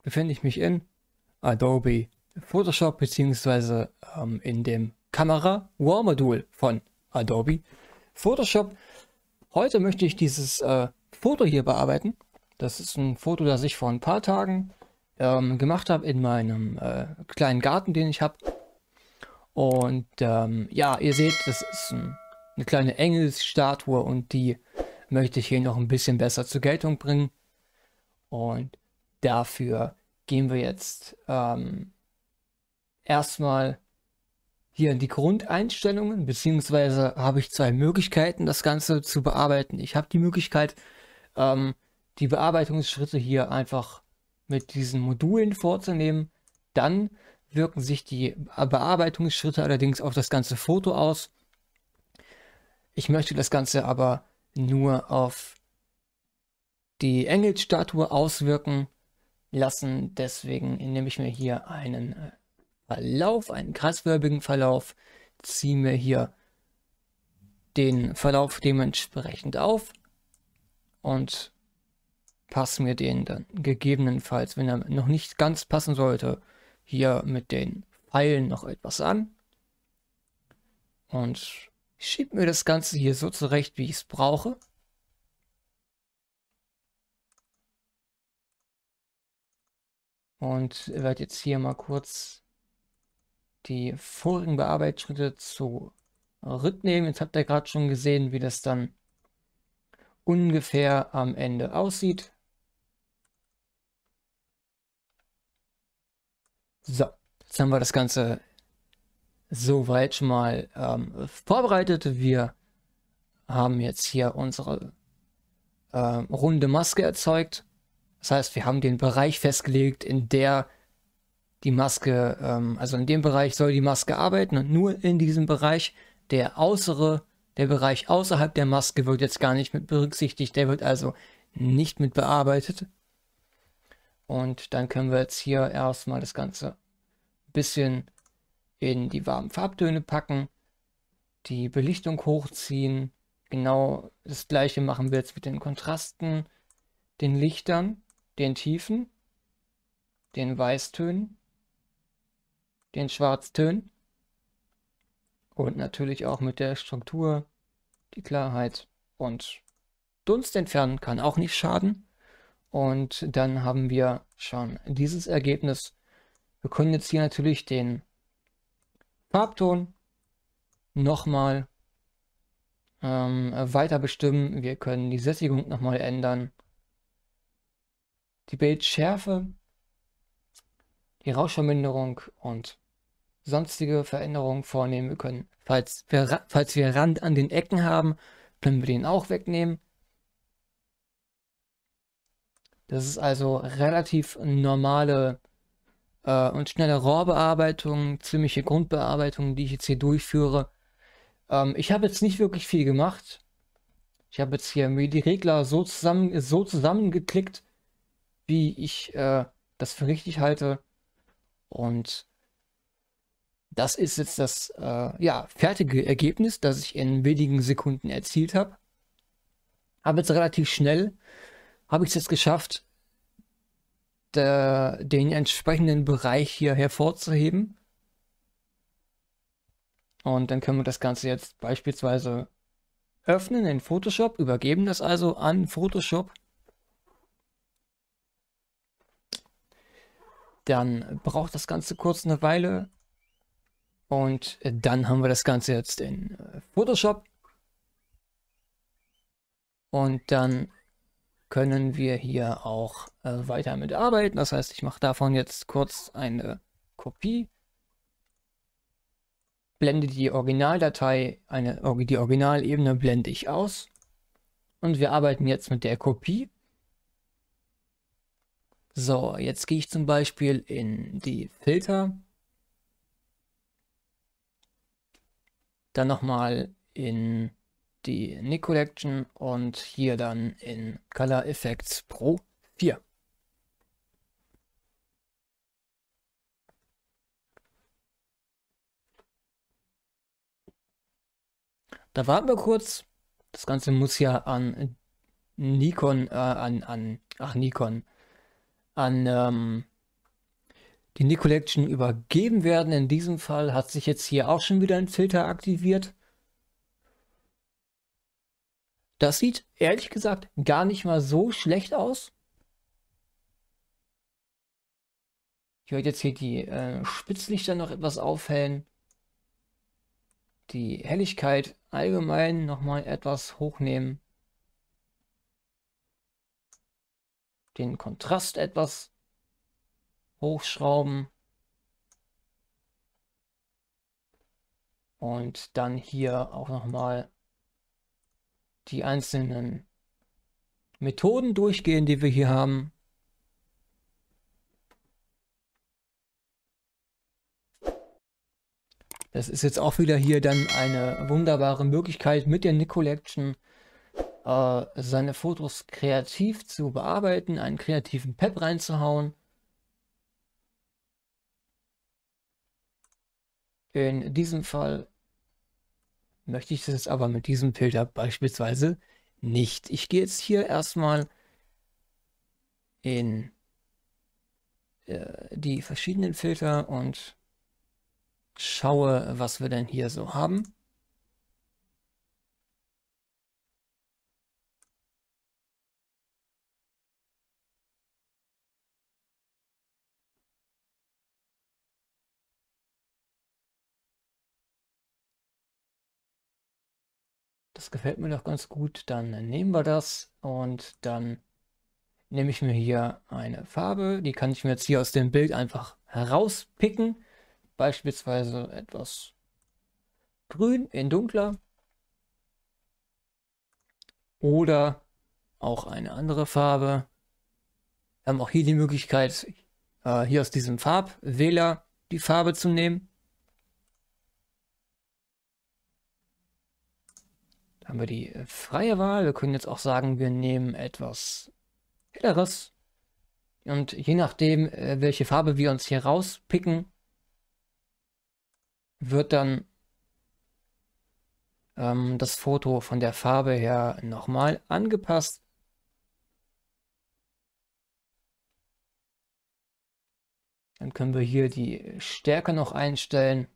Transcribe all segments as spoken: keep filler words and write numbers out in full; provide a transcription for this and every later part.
befinde ich mich in Adobe Photoshop beziehungsweise ähm, in dem Kamera Raw Modul von Adobe Photoshop. Heute möchte ich dieses äh, Foto hier bearbeiten. Das ist ein Foto, das ich vor ein paar Tagen ähm, gemacht habe in meinem äh, kleinen Garten, den ich habe. Und ähm, ja, ihr seht, das ist ein, eine kleine Engelsstatue und die möchte ich hier noch ein bisschen besser zur Geltung bringen. Und dafür gehen wir jetzt ähm, erstmal hier in die Grundeinstellungen, beziehungsweise habe ich zwei Möglichkeiten, das Ganze zu bearbeiten. Ich habe die Möglichkeit, ähm, die Bearbeitungsschritte hier einfach mit diesen Modulen vorzunehmen. Dann wirken sich die Bearbeitungsschritte allerdings auf das ganze Foto aus. Ich möchte das Ganze aber nur auf die Engelsstatue auswirken lassen. Deswegen nehme ich mir hier einen Verlauf, einen kreisförmigen Verlauf, ziehe mir hier den Verlauf dementsprechend auf und passe mir den dann gegebenenfalls, wenn er noch nicht ganz passen sollte, hier mit den Pfeilen noch etwas an und schiebe mir das Ganze hier so zurecht, wie ich es brauche. Und werde jetzt hier mal kurz die vorigen Bearbeitungsschritte zurücknehmen. Jetzt habt ihr gerade schon gesehen, wie das dann ungefähr am Ende aussieht. So, jetzt haben wir das Ganze soweit schon mal ähm, vorbereitet. Wir haben jetzt hier unsere äh, runde Maske erzeugt. Das heißt, wir haben den Bereich festgelegt, in der die Maske, ähm, also in dem Bereich soll die Maske arbeiten und nur in diesem Bereich. Der äußere, der Bereich außerhalb der Maske wird jetzt gar nicht mit berücksichtigt, der wird also nicht mit bearbeitet. Und dann können wir jetzt hier erstmal das Ganze ein bisschen in die warmen Farbtöne packen, die Belichtung hochziehen. Genau das gleiche machen wir jetzt mit den Kontrasten, den Lichtern, den Tiefen, den Weißtönen, den Schwarztönen und natürlich auch mit der Struktur, die Klarheit und Dunst entfernen kann auch nicht schaden. Und dann haben wir schon dieses Ergebnis. Wir können jetzt hier natürlich den Farbton nochmal ähm, weiter bestimmen. Wir können die Sättigung nochmal ändern, die Bildschärfe, die Rauschverminderung und sonstige Veränderungen vornehmen. Wir können, falls wir, falls wir Rand an den Ecken haben, können wir den auch wegnehmen. Das ist also relativ normale äh, und schnelle RAW-Bearbeitung, ziemliche Grundbearbeitung, die ich jetzt hier durchführe. Ähm, ich habe jetzt nicht wirklich viel gemacht. Ich habe jetzt hier mir die Regler so, zusammen, so zusammengeklickt, wie ich äh, das für richtig halte. Und das ist jetzt das äh, ja, fertige Ergebnis, das ich in wenigen Sekunden erzielt habe. Aber jetzt relativ schnell habe ich es jetzt geschafft, der, den entsprechenden Bereich hier hervorzuheben. Und dann können wir das Ganze jetzt beispielsweise öffnen in Photoshop, übergeben das also an Photoshop. Dann braucht das Ganze kurz eine Weile. Und dann haben wir das Ganze jetzt in Photoshop. Und dann können wir hier auch äh, weiter mit arbeiten. Das heißt, ich mache davon jetzt kurz eine Kopie. Blende die Originaldatei, eine, die Originalebene blende ich aus. Und wir arbeiten jetzt mit der Kopie. So, jetzt gehe ich zum Beispiel in die Filter. Dann nochmal in die Nik Collection und hier dann in Color Effects Pro vier. Da warten wir kurz. Das Ganze muss ja an Nikon, äh, an, an, ach Nikon, an ähm, die Nik Collection übergeben werden. In diesem Fall hat sich jetzt hier auch schon wieder ein Filter aktiviert. Das sieht ehrlich gesagt gar nicht mal so schlecht aus. Ich werde jetzt hier die äh, Spitzlichter noch etwas aufhellen. Die Helligkeit allgemein nochmal etwas hochnehmen. Den Kontrast etwas hochschrauben. Und dann hier auch nochmal die einzelnen Methoden durchgehen, die wir hier haben. Das ist jetzt auch wieder hier dann eine wunderbare Möglichkeit, mit der Nik Collection äh, seine Fotos kreativ zu bearbeiten, einen kreativen Pep reinzuhauen. In diesem Fall möchte ich das jetzt aber mit diesem Filter beispielsweise nicht. Ich gehe jetzt hier erstmal in äh, die verschiedenen Filter und schaue, was wir denn hier so haben. Das gefällt mir doch ganz gut. Dann nehmen wir das und dann nehme ich mir hier eine Farbe. Die kann ich mir jetzt hier aus dem Bild einfach herauspicken. Beispielsweise etwas grün in dunkler. Oder auch eine andere Farbe. Wir haben auch hier die Möglichkeit, äh, hier aus diesem Farbwähler die Farbe zu nehmen. Da haben wir die äh, freie Wahl. Wir können jetzt auch sagen, wir nehmen etwas helleres. Und je nachdem, äh, welche Farbe wir uns hier rauspicken, wird dann ähm, das Foto von der Farbe her nochmal angepasst. Dann können wir hier die Stärke noch einstellen.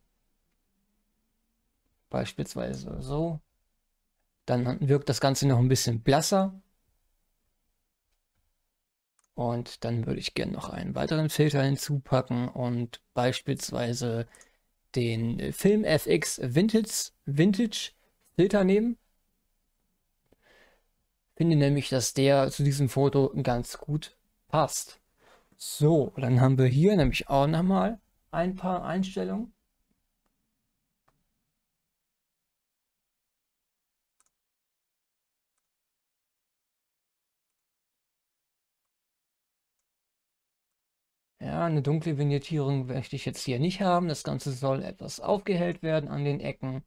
Beispielsweise so. Dann wirkt das Ganze noch ein bisschen blasser. Und dann würde ich gerne noch einen weiteren Filter hinzupacken und beispielsweise den Film F X Vintage, Vintage Filter nehmen. Finde nämlich, dass der zu diesem Foto ganz gut passt. So, dann haben wir hier nämlich auch nochmal ein paar Einstellungen. Ja, eine dunkle Vignettierung möchte ich jetzt hier nicht haben. Das Ganze soll etwas aufgehellt werden an den Ecken.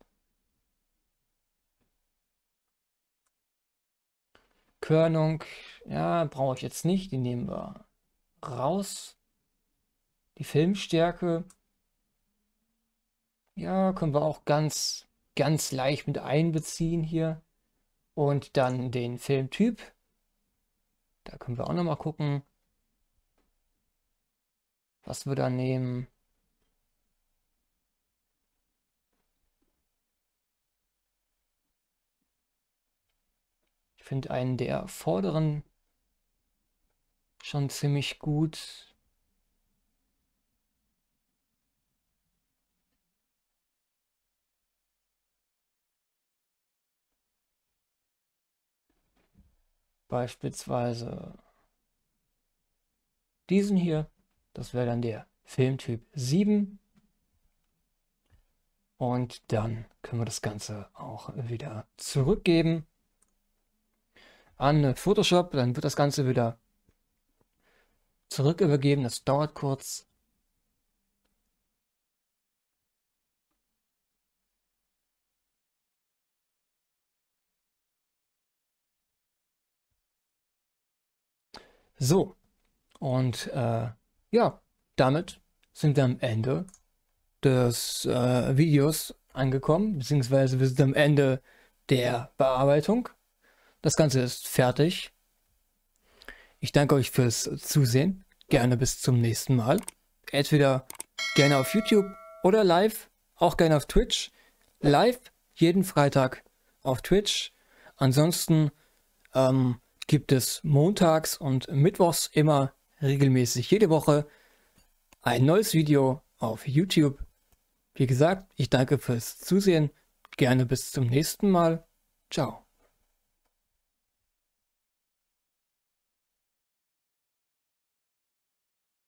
Körnung, ja, brauche ich jetzt nicht. Die nehmen wir raus. Die Filmstärke, ja, können wir auch ganz, ganz leicht mit einbeziehen hier. Und dann den Filmtyp. Da können wir auch noch mal gucken, was wir da nehmen. Ich finde einen der vorderen schon ziemlich gut. Beispielsweise diesen hier. Das wäre dann der Filmtyp sieben. Und dann können wir das Ganze auch wieder zurückgeben an Photoshop. Dann wird das Ganze wieder zurück übergeben. Das dauert kurz. So, und äh, ja, damit sind wir am Ende des äh, Videos angekommen, beziehungsweise wir sind am Ende der Bearbeitung. Das Ganze ist fertig. Ich danke euch fürs Zusehen. Gerne bis zum nächsten Mal. entweder gerne auf YouTube oder live, auch gerne auf Twitch. Live jeden Freitag auf Twitch. Ansonsten ähm, gibt es montags und mittwochs immer regelmäßig jede Woche ein neues Video auf YouTube. Wie gesagt, ich danke fürs Zusehen. Gerne bis zum nächsten Mal. Ciao.